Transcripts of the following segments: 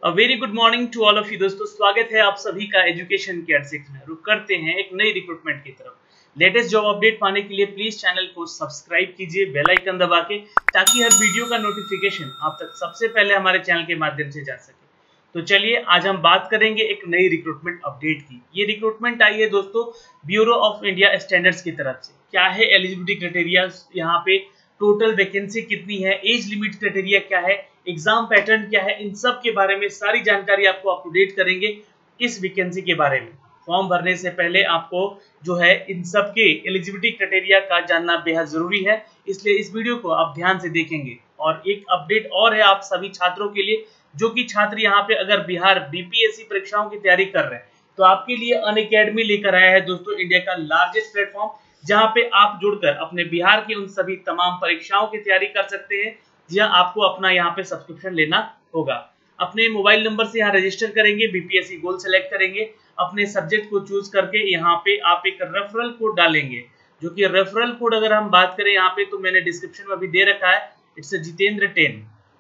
Very good morning to all of you दोस्तों, स्वागत है आप सभी का एजुकेशन केयर 6 में। रुक करते हैं एक नई रिक्रूटमेंट की तरफ। लेटेस्ट जॉब अपडेट पाने के लिए प्लीज चैनल को सब्सक्राइब कीजिए बेल आइकन दबा के, ताकि हर वीडियो का नोटिफिकेशन आप तक सबसे पहले हमारे चैनल के माध्यम से जा सके। तो चलिए आज हम बात करेंगे एक नई रिक्रूटमेंट अपडेट की। ये रिक्रूटमेंट आई है दोस्तों ब्यूरो ऑफ इंडिया स्टैंडर्ड्स की तरफ से। क्या है एलिजिबिलिटी क्राइटेरिया, यहाँ पे टोटल वैकेंसी कितनी है, एज लिमिट क्राइटेरिया क्या है, एग्जाम पैटर्न क्या है, इन सब के बारे में सारी जानकारी आपको अप टू डेट करेंगे इस वैकेंसी के बारे में। फॉर्म भरने से पहले आपको जो है इन सब के एलिजिबिलिटी क्राइटेरिया का जानना बेहद जरूरी है, इसलिए इस वीडियो को आप ध्यान से देखेंगे। और एक अपडेट और है आप सभी छात्रों के लिए, जो कि छात्र यहाँ पे अगर बिहार बीपीएससी परीक्षाओं की तैयारी कर रहे हैं, तो आपके लिए अनअकैडमी लेकर आया है दोस्तों, इंडिया का लार्जेस्ट प्लेटफॉर्म, जहां पे आप जुड़कर अपने बिहार की उन सभी तमाम परीक्षाओं की तैयारी कर सकते हैं। जी हाँ, आपको अपना यहाँ पे सब्सक्रिप्शन लेना होगा। अपने मोबाइल नंबर से यहाँ रजिस्टर करेंगे, बीपीएससी गोल सेलेक्ट करेंगे, अपने सब्जेक्ट को चूज करके यहाँ पे आप एक रेफरल कोड डालेंगे, जो कि रेफरल कोड अगर हम बात करें यहाँ पे, तो मैंने डिस्क्रिप्शन में भी दे रखा है, इट्स जितेंद्र 10।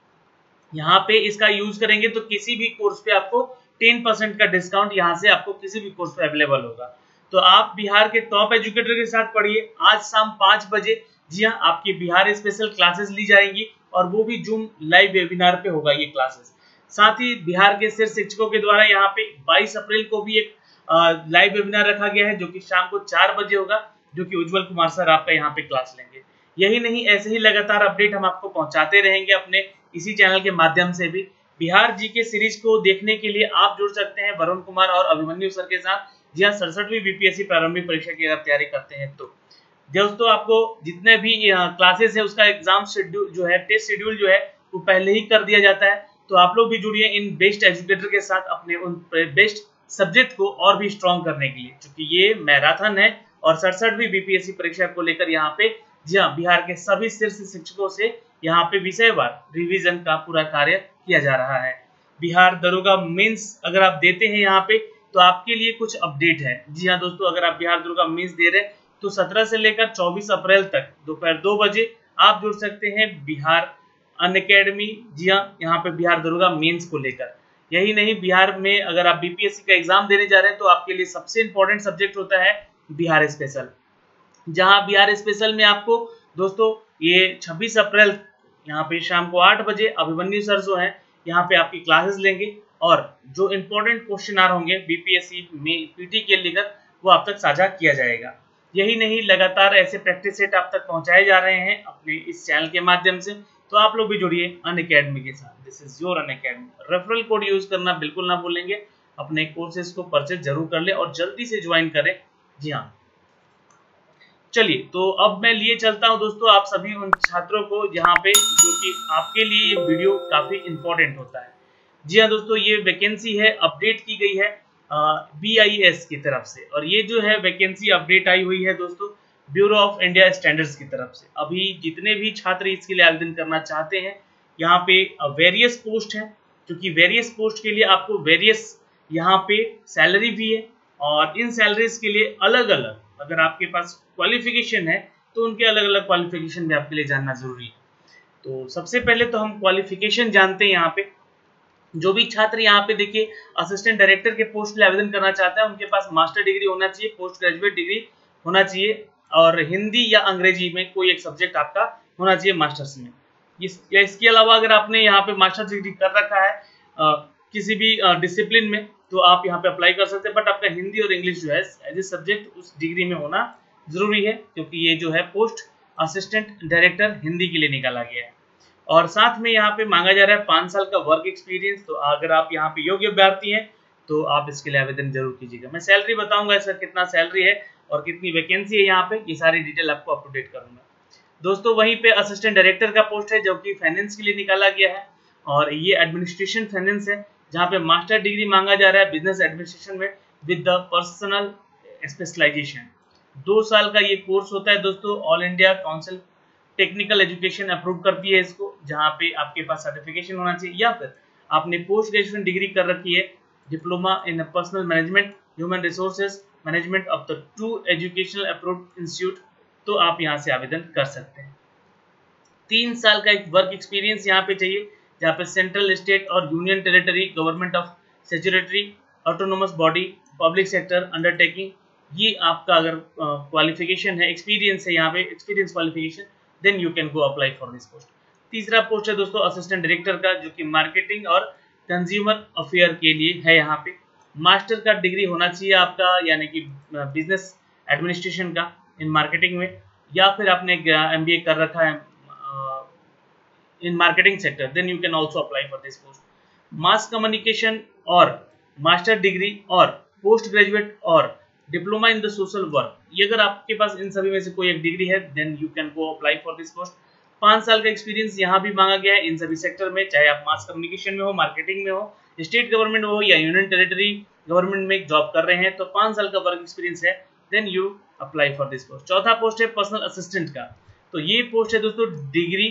यहाँ पे इसका यूज करेंगे तो किसी भी कोर्स पे आपको 10% का डिस्काउंट यहाँ से आपको किसी भी कोर्स पे अवेलेबल होगा। तो आप बिहार के टॉप एजुकेटर के साथ पढ़िए। आज शाम 5 बजे जी हाँ, आपकी बिहार स्पेशल क्लासेस ली जाएंगी, और वो भी जूम लाइव वेबिनार पे होगा ये क्लासेस। साथ ही बिहार के शीर्ष शिक्षकों के द्वारा यहाँ पे 22 अप्रैल को भी एक लाइव वेबिनार रखा गया है, जो कि शाम को 4 बजे होगा, जो कि उज्जवल कुमार सर आपका यहाँ पे क्लास लेंगे। यही नहीं, ऐसे ही लगातार अपडेट हम आपको पहुंचाते रहेंगे अपने इसी चैनल के माध्यम से भी। बिहार जी के सीरीज को देखने के लिए आप जुड़ सकते हैं वरुण कुमार और अभिमन्यु सर के साथ। जी हाँ, 67वीं बीपीएससी प्रारंभिक परीक्षा की अगर तैयारी करते हैं तो दोस्तों आपको जितने भी क्लासेस है उसका एग्जाम शेड्यूल जो है, टेस्ट शेड्यूल जो है, वो पहले ही कर दिया जाता है। तो आप लोग भी जुड़िए इन बेस्ट एजुकेटर के साथ अपने उन बेस्ट सब्जेक्ट को और भी स्ट्रॉन्ग करने के लिए, क्योंकि ये मैराथन है और 67वीं बीपीएससी परीक्षा को लेकर यहाँ पे जी हाँ, बिहार के सभी शीर्ष शिक्षकों से यहाँ पे विषयवार रिवीजन का पूरा कार्य किया जा रहा है। बिहार दरोगा मेंस अगर आप देते हैं यहाँ पे, तो आपके लिए कुछ अपडेट है। जी हाँ दोस्तों, अगर आप बिहार दरोगा मेंस दे रहे हैं तो 17 से लेकर 24 अप्रैल तक दोपहर 2 बजे आप जुड़ सकते हैं बिहार अनअकैडमी। जी हाँ, यहाँ पे बिहार दरोगा मेंस को लेकर। यही नहीं, बिहार में अगर आप बीपीएससी का एग्जाम देने जा रहे हैं, तो आपके लिए सबसे इंपॉर्टेंट सब्जेक्ट होता है बिहार स्पेशल। जहाँ बिहार स्पेशल में आपको दोस्तों ये 26 अप्रैल यहाँ पे शाम को 8 बजे अभिमन्यु सर जो है यहाँ पे आपकी क्लासेस लेंगे, और जो इम्पोर्टेंट क्वेश्चन आर होंगे बीपीएससी में पीटी के लेकर, वो आप तक साझा किया जाएगा। यही नहीं, लगातार ऐसे प्रैक्टिस सेट आप तक पहुंचाए जा रहे हैं अपने इस चैनल के माध्यम से। तो आप लोग भी जुड़िए अनअकैडमी के साथ। This is your Unacademy. Referral code use करना बिल्कुल ना भूलेंगे। अपने कोर्सेज को परचेज जरूर कर ले और जल्दी से ज्वाइन करें। जी हाँ, चलिए तो अब मैं लिए चलता हूं दोस्तों आप सभी उन छात्रों को यहाँ पे, जो कि आपके लिए ये वीडियो काफी इंपॉर्टेंट होता है। जी हाँ दोस्तों, ये वैकेंसी है, अपडेट की गई है BIS की तरफ से, और ये जो है वैकेंसी अपडेट आई हुई है दोस्तों ब्यूरो ऑफ इंडिया स्टैंडर्ड्स की तरफ से। अभी जितने भी छात्र इसके लिए आवेदन करना चाहते हैं, यहाँ पे वेरियस पोस्ट है, क्योंकि वेरियस पोस्ट के लिए आपको वेरियस यहाँ पे सैलरी भी है, और इन सैलरीज के लिए अलग अलग अगर आपके पास क्वालिफिकेशन है, तो उनके अलग अलग क्वालिफिकेशन भी आपके लिए जानना जरूरी है। तो सबसे पहले तो हम क्वालिफिकेशन जानते हैं। यहाँ पे जो भी छात्र यहाँ पे देखिए असिस्टेंट डायरेक्टर के पोस्ट के लिए आवेदन करना चाहता है, उनके पास मास्टर डिग्री होना चाहिए, पोस्ट ग्रेजुएट डिग्री होना चाहिए, और हिंदी या अंग्रेजी में कोई एक सब्जेक्ट आपका होना चाहिए मास्टर्स में। इसके अलावा अगर आपने यहाँ पे मास्टर्स डिग्री कर रखा है किसी भी डिसिप्लिन में, तो आप यहाँ पे अप्लाई कर सकते हैं, बट आपका हिंदी और इंग्लिश जो है एज ए सब्जेक्ट उस डिग्री में होना जरूरी है, क्योंकि ये जो है पोस्ट असिस्टेंट डायरेक्टर हिंदी के लिए निकाला गया है। और साथ में यहाँ पे मांगा जा रहा है 5 साल का वर्क एक्सपीरियंस। तो अगर आप यहाँ पे योग्य अभ्यर्थी हैं, तो आप इसके लिए आवेदन जरूर कीजिएगा। मैं सैलरी बताऊंगा इसका कितना सैलरी है और कितनी वैकेंसी है, यहाँ पे ये सारी डिटेल आपको अप टू डेट करूंगा दोस्तों। वहीं पे असिस्टेंट डायरेक्टर का पोस्ट है, जो कि फाइनेंस के लिए निकाला गया है, और ये एडमिनिस्ट्रेशन फाइनेंस है, जहाँ पे मास्टर डिग्री मांगा जा रहा है बिजनेस एडमिनिस्ट्रेशन में विद द पर्सनल स्पेशलाइजेशन। 2 साल का ये कोर्स होता है दोस्तों। All India council technical education approve करती है इसको, जहाँ पे आपके पास सर्टिफिकेशन होना चाहिए, या फिर आपने पोस्ट ग्रेजुएशन डिग्री कर रखी है, diploma in personnel management human resources management of the 2 educational approved institute, तो आप यहाँ से आवेदन कर सकते हैं। 3 साल का एक वर्क एक्सपीरियंस यहाँ पे चाहिए, जहाँ पे सेंट्रल, स्टेट और union territory government of statutory autonomous body public sector undertaking, ये आपका अगर क्वालिफिकेशन है, एक्सपीरियंस है, यहाँ पे experience qualification, then you can go apply for this post. तीसरा पोस्ट है दोस्तों असिस्टेंट डायरेक्टर का, जो कि मार्केटिंग और कंज्यूमर अफेयर के लिए है। यहाँ पे मास्टर का डिग्री होना चाहिए आपका, यानी कि बिजनेस एडमिनिस्ट्रेशन का इन मार्केटिंग में, या फिर आपने एमबीए कर रखा है in marketing sector, then you can also apply for this post. Mass communication और मास्टर डिग्री और पोस्ट ग्रेजुएट और diploma in the social work, ये अगर आपके पास इन सभी में से कोई एक डिग्री है, then you can go apply for this post. 5 साल का एक्सपीरियंस यहाँ भी मांगा गया है इन सभी सेक्टर में, चाहे आप मास कम्युनिकेशन में हो, मार्केटिंग में हो, स्टेट गवर्नमेंट में हो या यूनियन टेरिटरी गवर्नमेंट में जॉब कर रहे हैं, तो 5 साल का वर्क एक्सपीरियंस है, then you apply for this post. चौथा पोस्ट है पर्सनल असिस्टेंट का। तो ये पोस्ट है दोस्तों degree,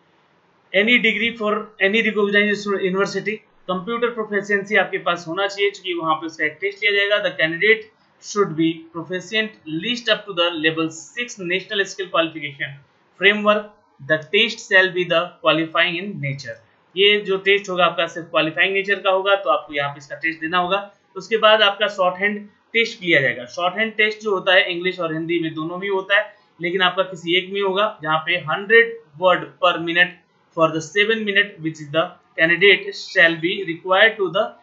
any degree for any recognised university, computer proficiency आपके पास होना चाहिए, क्योंकि वहां पे उसका एक टेस्ट लिया जाएगा। The candidate should be proficient least up to the level 6 national skill qualification framework, the test shall be the qualifying in nature. ये जो टेस्ट होगा आपका सिर्फ क्वालिफाइंग नेचर का होगा, तो आपको यहाँ पे इसका टेस्ट देना होगा। उसके बाद आपका शॉर्ट हैंड टेस्ट लिया जाएगा। शॉर्ट हैंड टेस्ट जो होता है इंग्लिश और हिंदी में दोनों में होता है, लेकिन आपका किसी एक में होगा, जहाँ पे 100 word per minute for the 7 minute which is the candidate shall be required to the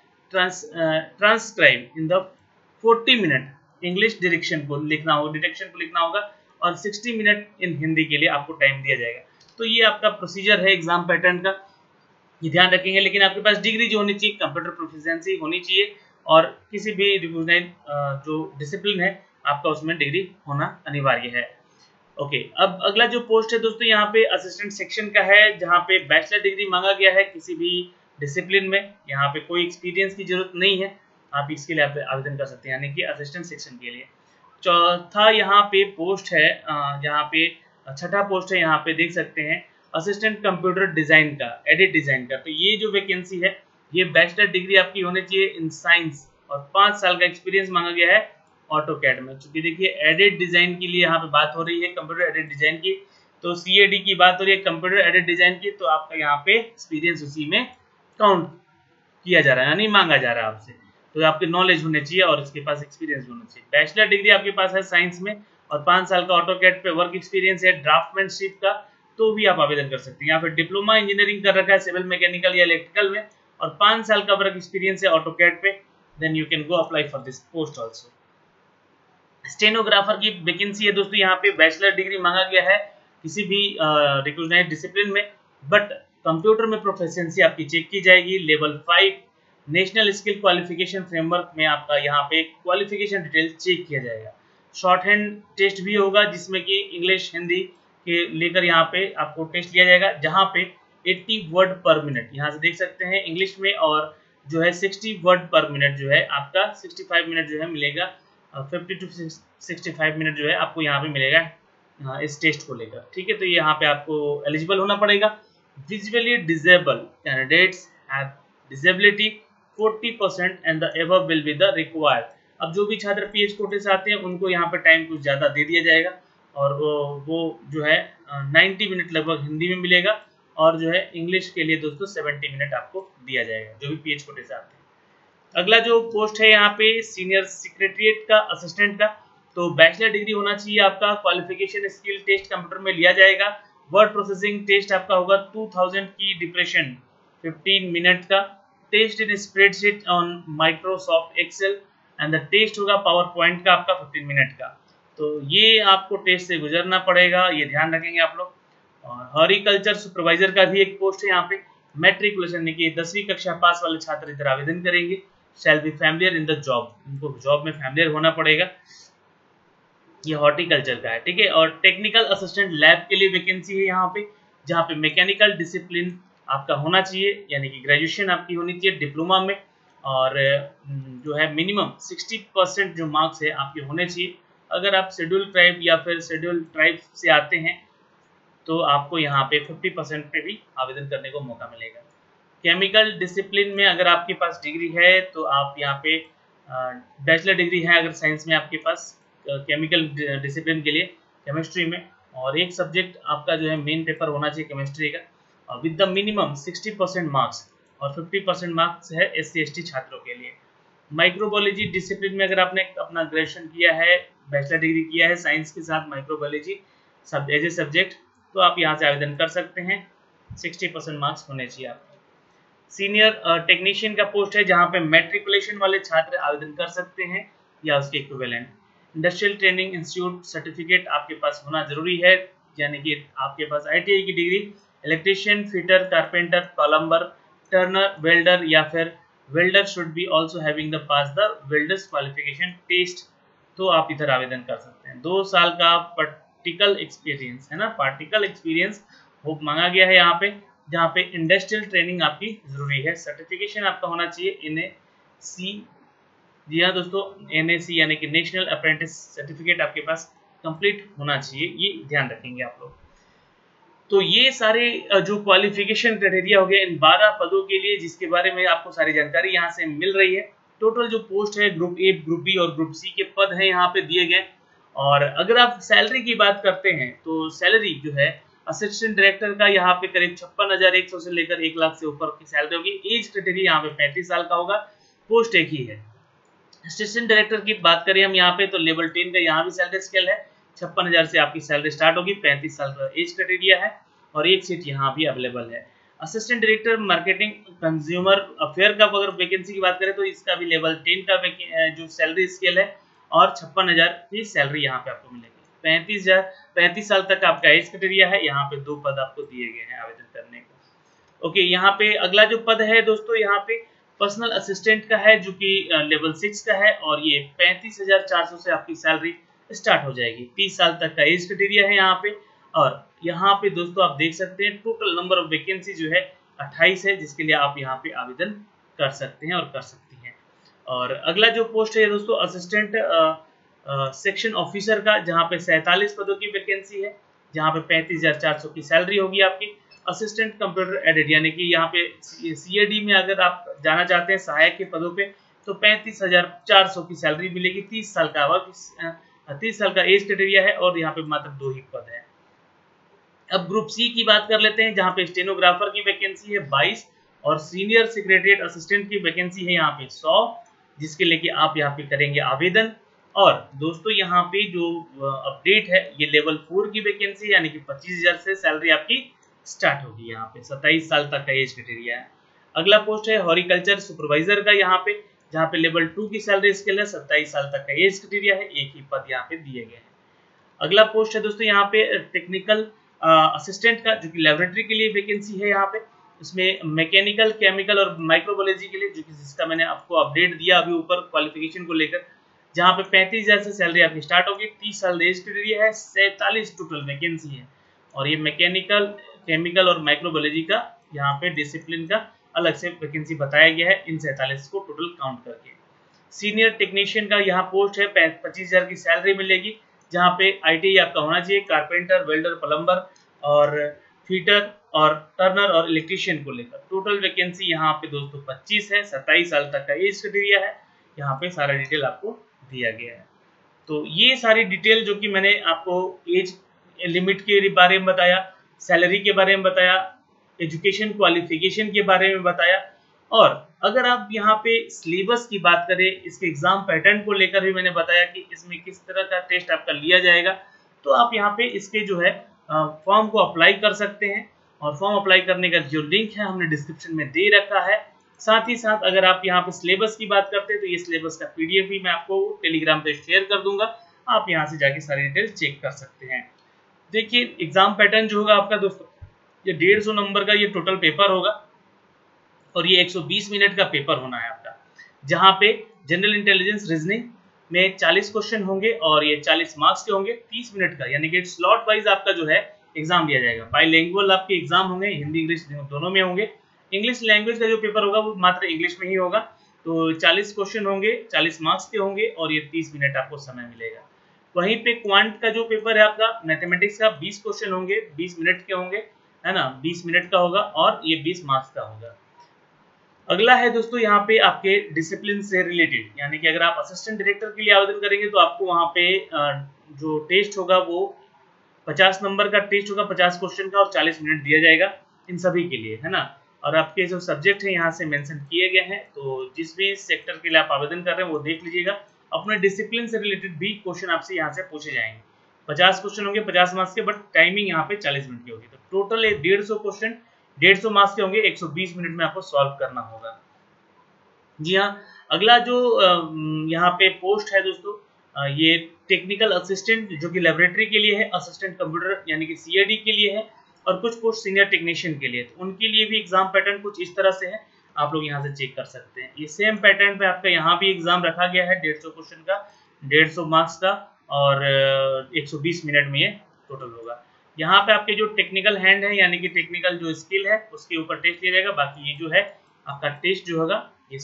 transcribe in the 40 minute English direction को लिखना होगा, डिटेक्शन को लिखना होगा, और 60 मिनट इन हिंदी के लिए आपको टाइम दिया जाएगा। तो ये आपका प्रोसीजर है एग्जाम पैटर्न का, ये ध्यान रखेंगे। लेकिन आपके पास डिग्री जो होनी चाहिए, कंप्यूटर प्रोफिशिएंसी होनी चाहिए, और किसी भी रिकॉग्नाइज्ड जो डिसिप्लिन है आपका उसमें डिग्री होना अनिवार्य है। ओके, अब अगला जो पोस्ट है दोस्तों यहाँ पे असिस्टेंट सेक्शन का है, जहाँ पे बैचलर डिग्री मांगा गया है किसी भी डिसिप्लिन में। यहाँ पे कोई एक्सपीरियंस की जरूरत नहीं है, आप इसके लिए आवेदन कर सकते हैं, यानी कि असिस्टेंट सेक्शन के लिए। चौथा यहाँ पे पोस्ट है, यहाँ पे छठा पोस्ट है, यहाँ पे देख सकते हैं असिस्टेंट कंप्यूटर डिजाइन का, एडिट डिजाइन का। तो ये जो वैकेंसी है, ये बैचलर डिग्री आपकी होनी चाहिए इन साइंस, और 5 साल का एक्सपीरियंस मांगा गया है ऑटोकैड में। क्योंकि देखिए एडिट डिजाइन के लिए यहाँ पे बात हो रही है, कंप्यूटर एडिट डिजाइन की, तो CAD की बात हो रही है कंप्यूटर एडिट डिजाइन की, तो आपका यहाँ पे एक्सपीरियंस उसी में काउंट किया जा रहा है, यानी मांगा जा रहा है आपसे। तो आपके नॉलेज होने चाहिए और इसके पास एक्सपीरियंस होना चाहिए। बैचलर डिग्री आपके पास है साइंस में, और 5 साल का ऑटोकैड पे वर्क एक्सपीरियंस है ड्राफ्टमैनशिप का, तो भी आप आवेदन कर सकते हैं। यहाँ पे डिप्लोमा इंजीनियरिंग कर रखा है सिविल मैकेनिकल या इलेक्ट्रिकल में, और 5 साल का वर्क एक्सपीरियंस है ऑटोकैड पे, then you can go apply for this post also. Stenographer की वैकेंसी है दोस्तों, यहाँ पे बैचलर डिग्री मांगा गया है किसी भी रिकॉग्नाइज्ड डिसिप्लिन में, बट कंप्यूटर में प्रोफिशिएंसी आपकी चेक की जाएगी। Level 5 national skill qualification framework में आपका यहाँ पे क्वालिफिकेशन डिटेल चेक किया जाएगा। शॉर्ट हैंड टेस्ट भी होगा, जिसमें कि इंग्लिश हिंदी के लेकर यहाँ पे आपको टेस्ट लिया जाएगा, जहाँ पे 80 वर्ड पर मिनट, यहाँ से देख सकते हैं इंग्लिश में, और जो है 60 वर्ड पर मिनट जो है आपका 65 मिनट जो है मिलेगा, 50 to 65 मिनट जो है आपको यहाँ पे मिलेगा इस टेस्ट को लेकर। ठीक है, तो यहाँ पे आपको एलिजिबल होना पड़ेगा। Visually disable candidates have disability 40% and the above will be the required. अब जो भी छात्र PH कोटे से आते हैं उनको यहाँ पे टाइम कुछ ज़्यादा दे दिया जाएगा, और वो जो है 90 मिनट लगभग हिंदी में मिलेगा, और जो है इंग्लिश के लिए दोस्तों 70 मिनट आपको दिया जाएगा, जो भी PH कोटे से आते हैं। अगला जो पोस्ट है यहाँ पे सीनियर सेक्रेटरीट का असिस्टेंट का, तो बैचलर डिग्री होना चाहिए आपका, क्वालिफिकेशन स्किल टेस्ट कंप्यूटर में लिया जाएगा। वर्ड प्रोसेसिंग टेस्ट आपका होगा 2000 की डिप्रेशन 15 मिनट का, test in spreadsheet on Microsoft Excel, and the test होगा पावर पॉइंट का आपका 15 मिनट का। तो ये आपको टेस्ट से गुजरना पड़ेगा, ये ध्यान रखेंगे आप लोग। और हॉर्टिकल्चर सुपरवाइजर का भी एक पोस्ट है यहाँ पे, मैट्रिकुलेशन यानी कि 10वीं कक्षा पास वाले छात्र इधर आवेदन करेंगे। Shall be familiar in the job, उनको जॉब में फैमिलियर होना पड़ेगा, ये हॉर्टिकल्चर का है। ठीक है, और टेक्निकल असिस्टेंट लैब के लिए वैकेंसी है यहाँ पे, जहाँ पे मैकेनिकल डिसिप्लिन आपका होना चाहिए, यानी कि ग्रेजुएशन आपकी होनी चाहिए डिप्लोमा में, और जो है मिनिमम 60% जो मार्क्स है आपके होने चाहिए। अगर आप शेड्यूल ट्राइब या फिर शेड्यूल ट्राइब से आते हैं तो आपको यहाँ पे 50% पे भी आवेदन करने को मौका मिलेगा। केमिकल डिसिप्लिन में अगर आपके पास डिग्री है तो आप यहाँ पे बैचलर डिग्री है अगर साइंस में आपके पास, केमिकल डिसिप्लिन के लिए केमिस्ट्री में, और एक सब्जेक्ट आपका जो है मेन पेपर होना चाहिए केमिस्ट्री का, विद द मिनिमम 60% मार्क्स और 50% मार्क्स है SC/ST छात्रों के लिए। माइक्रोबायोलॉजी डिसिप्लिन में अगर आपने अपना ग्रेजुएशन किया है, बैचलर डिग्री किया है साइंस के साथ माइक्रोबायोलॉजी सब एज ए सब्जेक्ट, तो आप यहाँ से आवेदन कर सकते हैं। 60% मार्क्स होने चाहिए आपके। सीनियर टेक्नीशियन का पोस्ट है जहाँ पे मैट्रिकुलेशन वाले छात्र आवेदन कर सकते हैं या उसके equivalent. Industrial training institute certificate आपके पास होना जरूरी है, यानी कि आपके पास ITI की degree electrician, fitter, carpenter, plumber, turner, welder या फिर welder should be also having the pass the welders qualification test, तो आप इधर आवेदन कर सकते हैं। 2 साल का प्रैक्टिकल एक्सपीरियंस है ना, प्रैक्टिकल एक्सपीरियंस वो मांगा गया है यहाँ पे, जहाँ पे इंडस्ट्रियल ट्रेनिंग आपकी जरूरी है। सर्टिफिकेशन आपका होना चाहिए NAC, जी हाँ दोस्तों, NAC यानी कि नेशनल अप्रेंटिस सर्टिफिकेट आपके पास कंप्लीट होना चाहिए, ये ध्यान रखेंगे आप लोग। तो ये सारे जो क्वालिफिकेशन क्राइटेरिया हो गए इन 12 पदों के लिए, जिसके बारे में आपको सारी जानकारी यहाँ से मिल रही है। टोटल जो पोस्ट है ग्रुप A, ग्रुप B और ग्रुप C के पद हैं यहाँ पे दिए गए। और अगर आप सैलरी की बात करते हैं तो सैलरी जो है असिस्टेंट डायरेक्टर का यहाँ पे करीब 56,100 से लेकर 1 लाख से ऊपर की सैलरी होगी। एज क्राइटेरिया यहाँ पे 35 साल का होगा, पोस्ट एक ही है। असिस्टेंट डायरेक्टर की बात करें हम यहाँ पे तो लेवल 10 का यहाँ भी सैलरी स्केल है, 56,000 से आपकी सैलरी स्टार्ट होगी, 35 साल का एज क्राइटेरिया है और एक सीट यहाँ भी अवेलेबल है। Assistant director marketing consumer affair का अगर वैकेंसी की बात करें तो इसका भी लेवल 10 का जो सैलरी स्केल है और 56,000 की सैलरी यहाँ पे आपको मिलेगी। 35 साल तक आपका एज क्राइटेरिया है। यहाँ पे 2 पद आपको दिए गए हैं आवेदन करने को। ओके, यहाँ पे अगला जो पद है दोस्तों यहाँ पे पर्सनल असिस्टेंट का है, जो कि लेवल 6 का है और ये 35,400 से आपकी सैलरी स्टार्ट हो जाएगी। 30 साल तक का एज क्राइटेरिया है यहाँ पे। और यहाँ पे दोस्तों आप देख सकते हैं टोटल नंबर ऑफ वैकेंसी जो है 28 है, जिसके लिए आप यहाँ पे आवेदन कर सकते हैं और कर सकती हैं। और अगला जो पोस्ट है दोस्तों असिस्टेंट सेक्शन ऑफिसर का, जहाँ पे 47 पदों की वैकेंसी है, जहाँ पे 35,400 की सैलरी होगी आपकी। असिस्टेंट कंप्यूटर एडेड यानी कि यहाँ पे CAD में अगर आप जाना चाहते हैं सहायक के पदों पे तो 35,400 की सैलरी मिलेगी। 30 साल का 30 साल का एज क्राइटेरिया है और यहाँ पे मात्र 2 ही पद है। अब ग्रुप C की बात कर लेते हैं, जहाँ पे स्टेनोग्राफर की वैकेंसी है 22 और सीनियर सेक्रेटरीट असिस्टेंट की वैकेंसी है यहाँ पे 100, जिसके लिए कि आप यहाँ पे करेंगे आवेदन। और दोस्तों यहाँ पे जो अपडेट है ये लेवल 4 की वैकेंसी यानी कि 25,000 से सैलरी आपकी स्टार्ट होगी। यहाँ पे 27 साल तक का एज क्राइटेरिया है। अगला पोस्ट है हॉर्टिकल्चर सुपरवाइजर का, यहाँ पे जहाँ पे लेवल 2 की सैलरी स्केल है, 27 साल तक का एज क्राइटेरिया है, एक ही पद यहाँ पे दिए गए हैं। अगला पोस्ट है दोस्तों यहाँ पे टेक्निकल असिस्टेंट का, जो कि लेबोरेटरी के लिए वैकेंसी है यहाँ पे। इसमें मैकेनिकल, केमिकल और माइक्रोबायोलॉजी के लिए, जो कि जिसका मैंने आपको अपडेट दिया अभी ऊपर क्वालिफिकेशन को लेकर, जहाँ पे 35,000 से सैलरी आपकी स्टार्ट होगी। 30 साल एज क्राइटेरिया है, 47 टोटल वैकेंसी है। और ये मैकेनिकल, केमिकल और माइक्रोबायोलॉजी का यहाँ पे डिसिप्लिन का अलग से वैकेंसी बताया गया है, इन 47 को टोटल काउंट करके। सीनियर टेक्नीशियन का यहाँ पोस्ट है, 25,000 की सैलरी मिलेगी, जहाँ पे ITI आपका होना चाहिए, कारपेंटर, वेल्डर, प्लम्बर और फिटर और टर्नर और इलेक्ट्रीशियन को लेकर। टोटल वैकेंसी यहाँ पे दोस्तों 25 है, 27 साल तक का एज क्राइटेरिया है। यहाँ पे सारा डिटेल आपको दिया गया है। तो ये सारी डिटेल जो कि मैंने आपको एज लिमिट के बारे में बताया, सैलरी के बारे में बताया, एजुकेशन क्वालिफिकेशन के बारे में बताया, और अगर आप यहाँ पे सिलेबस की बात करें, इसके एग्जाम पैटर्न को लेकर भी मैंने बताया कि इसमें किस तरह का टेस्ट आपका लिया जाएगा, तो आप यहाँ पे इसके जो है फॉर्म को अप्लाई कर सकते हैं। और फॉर्म अप्लाई करने का जो लिंक है हमने डिस्क्रिप्शन में दे रखा है। साथ ही साथ अगर आप यहाँ पे सिलेबस की बात करते हैं तो ये सिलेबस का PDF भी मैं आपको टेलीग्राम पे शेयर कर दूंगा, आप यहाँ से जाके सारी डिटेल चेक कर सकते हैं। देखिए एग्जाम पैटर्न जो होगा आपका दोस्तों, ये 150 नंबर का ये टोटल पेपर होगा और ये 120 मिनट का पेपर होना है आपका, जहाँ पे जनरल इंटेलिजेंस रीजनिंग में 40 क्वेश्चन होंगे और ये 40 मार्क्स के होंगे, 30 मिनट का, यानी कि स्लॉट वाइज आपका जो है एग्जाम लिया जाएगा। बाइलिंगुअल आपके एग्जाम होंगे, हिंदी इंग्लिश दोनों में होंगे। इंग्लिश लैंग्वेज का जो पेपर होगा वो मात्र इंग्लिश में ही होगा। तो 40 क्वेश्चन होंगे, 40 मार्क्स के होंगे और ये 30 मिनट आपको समय मिलेगा। वहीं पे क्वांट का जो पेपर है आपका मैथमेटिक्स का, 20 क्वेश्चन होंगे, 20 मिनट के होंगे, है ना, 20 मिनट का होगा और ये 20 मार्क्स का होगा। अगला है दोस्तों यहाँ पे आपके डिसिप्लिन से रिलेटेड, यानी कि अगर आप असिस्टेंट डायरेक्टर के लिए आवेदन करेंगे तो आपको वहाँ पे जो टेस्ट होगा वो 50 नंबर का टेस्ट होगा, 50 क्वेश्चन का और 40 मिनट दिया जाएगा। इन सभी के लिए, है ना। और आपके जो सब्जेक्ट है यहाँ से मेंशन किए गए हैं, तो जिस भी सेक्टर के लिए आप आवेदन कर रहे हैं वो देख लीजिएगा। अपने डिसिप्लिन से रिलेटेड भी क्वेश्चन आपसे यहाँ से पूछे जाएंगे। 50 क्वेश्चन होंगे 50 मार्क्स के, बट टाइमिंग यहाँ पे 40 मिनट की होगी। तो टोटल 150 क्वेश्चन 150 मार्क्स के होंगे, 120 मिनट में आपको सॉल्व करना होगा। जी हाँ, अगला जो यहाँ पे पोस्ट है दोस्तों, ये टेक्निकल असिस्टेंट जो कि लेबोरेटरी के लिए है, असिस्टेंट कंप्यूटर यानी कि CAD के लिए है, और कुछ पोस्ट सीनियर टेक्नीशियन के लिए। तो उनके लिए भी एग्जाम पैटर्न कुछ इस तरह से है, आप लोग यहाँ से चेक कर सकते हैं। ये सेम पैटर्न पे आपका यहाँ भी एग्जाम रखा गया है, 150 क्वेश्चन का, 150 मार्क्स का, और 120 मिनट में ये टोटल होगा। यहाँ पे आपके जो टेक्निकल हैंड है यानी कि टेक्निकल जो स्किल है उसके ऊपर टेस्ट लिया जाएगा। बाकी ये जो है आपका टेस्ट जो होगा ये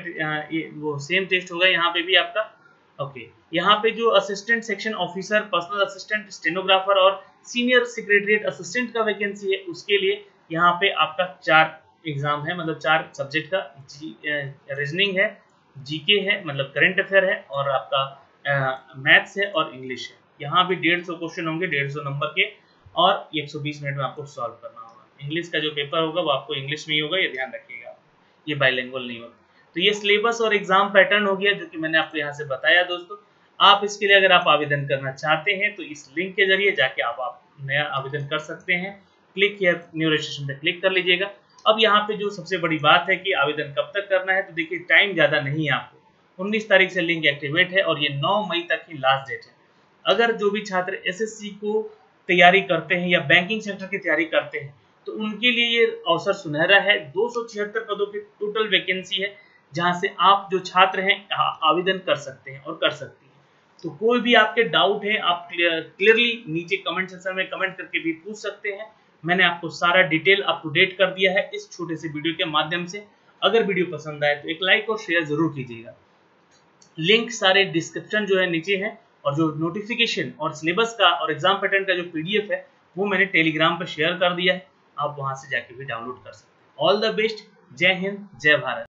सेम टेस्ट होगा यहाँ पे भी आपका। ओके, यहाँ पे जो assistant section officer, personal assistant, stenographer और सीनियर सेक्रेटरीट असिस्टेंट का वैकेंसी है, उसके लिए यहाँ पे आपका 4 एग्जाम है, मतलब 4 सब्जेक्ट का। रीजनिंग है, GK है मतलब करंट अफेयर है, और आपका मैथ्स है और इंग्लिश है। यहाँ भी 150 क्वेश्चन होंगे 150 नंबर के, और 120 मिनट में आपको सॉल्व करना होगा। इंग्लिश का जो पेपर होगा वो आपको इंग्लिश में ही होगा, ये ध्यान रखिएगा, ये बाइलिंगुअल नहीं होगा। तो ये सिलेबस और एग्जाम पैटर्न हो गया जो कि मैंने आपको यहाँ से बताया दोस्तों। आप इसके लिए अगर आप आवेदन करना चाहते हैं तो इस लिंक के जरिए जाके आप नया आवेदन कर सकते हैं। क्लिक हियर न्यू रजिस्ट्रेशन पे क्लिक कर लीजिएगा। अब यहाँ पे जो सबसे बड़ी बात है कि आवेदन कब तक करना है, तो देखिए टाइम ज़्यादा नहीं है आपको। 19 तारीख से लिंक एक्टिवेट है और ये 9 मई तक की लास्ट डेट है। अगर जो भी छात्र SSC को तैयारी करते हैं या बैंकिंग सेक्टर की तैयारी करते हैं तो उनके लिए ये अवसर सुनहरा है। 276 पदों की टोटल वैकेंसी है, जहां से आप जो छात्र हैं आवेदन कर सकते हैं और कर सकती हैं। तो कोई भी आपके डाउट है आप क्लियरली नीचे कमेंट सेक्शन में कमेंट करके भी पूछ सकते हैं। मैंने आपको सारा डिटेल अप टू डेट कर दिया है इस छोटे से वीडियो के माध्यम से। अगर वीडियो पसंद आए तो एक लाइक और शेयर जरूर कीजिएगा। लिंक सारे डिस्क्रिप्शन जो है नीचे है, और जो नोटिफिकेशन और सिलेबस का और एग्जाम पैटर्न का जो PDF है वो मैंने टेलीग्राम पर शेयर कर दिया है, आप वहां से जाके भी डाउनलोड कर सकते हैं। ऑल द बेस्ट, जय हिंद, जय भारत।